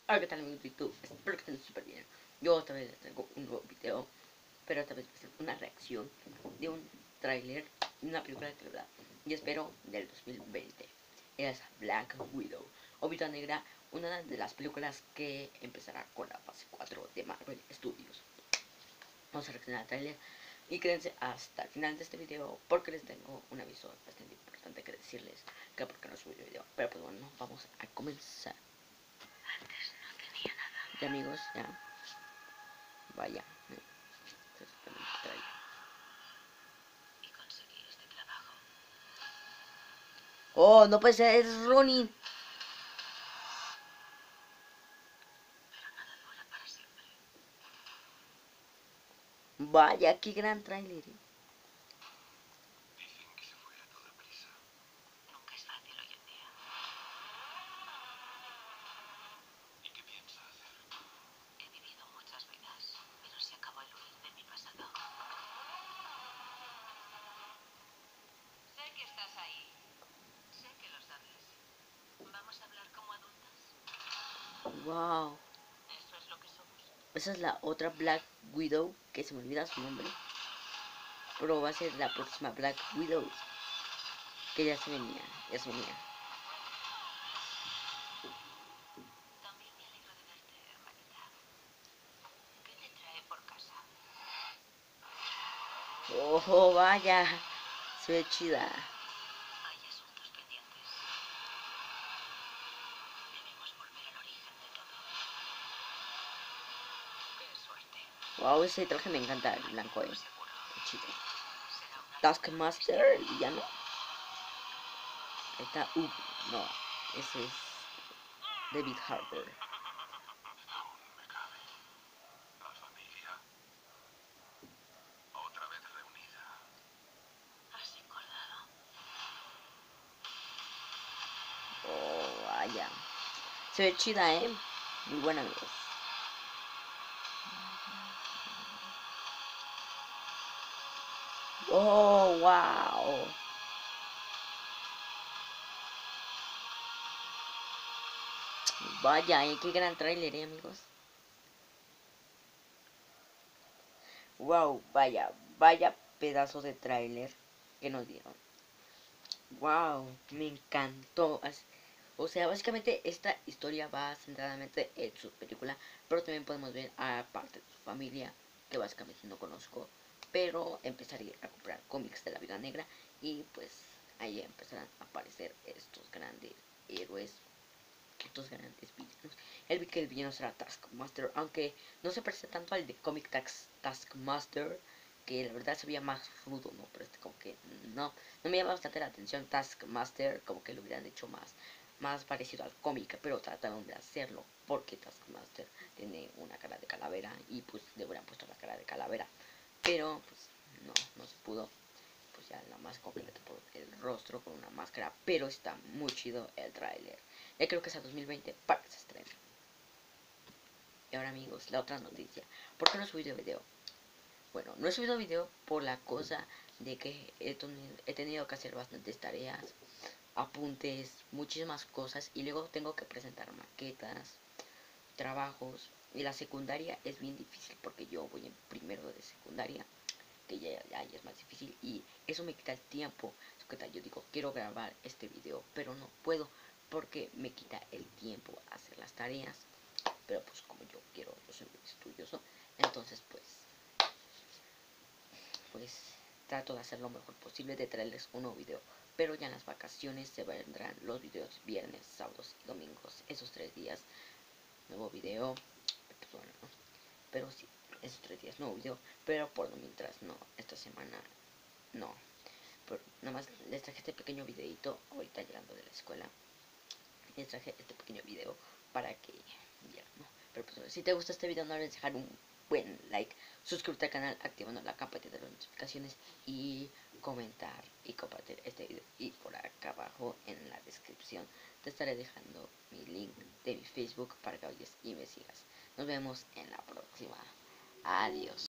Hola, ¿qué tal amigos de YouTube? Espero que estén súper bien. Yo otra vez les traigo un nuevo video, pero esta vez va a ser una reacción de un tráiler de una película de verdad. Y espero del 2020. Es Black Widow, o Viuda Negra, una de las películas que empezará con la fase 4 de Marvel Studios. Vamos a reaccionar al tráiler y quédense hasta el final de este video porque les tengo un aviso bastante importante que decirles, que porque no subí el video. Pero pues bueno, vamos a comenzar. Ya amigos, ya. Vaya. Y conseguí este trabajo. Oh, no puede ser, es Ronin. Pero nada dura para siempre. Vaya, qué gran tráiler. Dicen que se fue a toda prisa. Nunca es fácil hoy en día. ¿Y qué piensa hacer? He vivido muchas vidas, pero se acabó el huir de mi pasado. Sé que estás ahí. Sé que lo sabes. ¿Vamos a hablar como adultas? Wow. Eso es lo que somos. Esa es la otra Black Widow, que se me olvida su nombre. Pero va a ser la próxima Black Widow. Que ya se venía, ya se venía. También me alegro de verte, hermanita. ¿Qué te trae por casa? Oh, vaya. Se ve chida. Hay asuntos pendientes. Debemos volver al origen de todo. ¡Qué suerte! Wow, ese traje me encanta, el blanco, Seguro. qué chido. Será una Taskmaster, el villano. Ahí está, no, ese es David Harbour. Aún me cabe. La familia. Otra vez reunida. ¿Has engordado? Oh, vaya. Se ve chida, muy buena, amigos. Oh, wow. Vaya, qué gran tráiler, amigos. Wow, vaya pedazo de tráiler que nos dieron. Wow, me encantó. O sea, básicamente esta historia va centradamente en su película, pero también podemos ver a parte de su familia, que básicamente no conozco, pero empezaré a comprar cómics de la Viuda Negra y pues ahí empezarán a aparecer estos grandes héroes, estos grandes villanos. El que el villano será Taskmaster, aunque no se parece tanto al de Comic Taskmaster, que la verdad se veía más rudo, ¿no? Pero este como que no me llama bastante la atención Taskmaster, como que lo hubieran hecho más parecido al cómic, pero trataron de hacerlo porque Taskmaster tiene una cara de calavera y pues le hubieran puesto la cara de calavera, pero pues no se pudo. Pues ya la más completa por el rostro con una máscara, pero está muy chido el tráiler. Ya creo que es a 2020 para que se estrene. Y ahora amigos, la otra noticia. ¿Por qué no he subido video? Bueno, no he subido video por la cosa de que he tenido que hacer bastantes tareas, apuntes, muchísimas cosas y luego tengo que presentar maquetas, trabajos. Y la secundaria es bien difícil porque yo voy en primero de secundaria, que ya es más difícil y eso me quita el tiempo. Yo digo, quiero grabar este video, pero no puedo porque me quita el tiempo hacer las tareas. Pero pues como yo soy muy estudioso, entonces pues trato de hacer lo mejor posible de traerles un nuevo video. Pero ya en las vacaciones se vendrán los videos viernes, sábados y domingos. Esos 3 días, nuevo video. Pues bueno, ¿no? Pero sí, esos 3 días nuevo video. Pero por lo mientras no, esta semana no. Pero nada más les traje este pequeño videito ahorita llegando de la escuela. Les traje este pequeño video para que vieran, ¿no? Pero pues si te gusta este video no olvides dejar un buen like, suscríbete al canal activando la campanita de las notificaciones y comentar y compartir este video. Y por acá abajo en la descripción te estaré dejando mi link de mi Facebook para que vayas y me sigas. Nos vemos en la próxima. Adiós.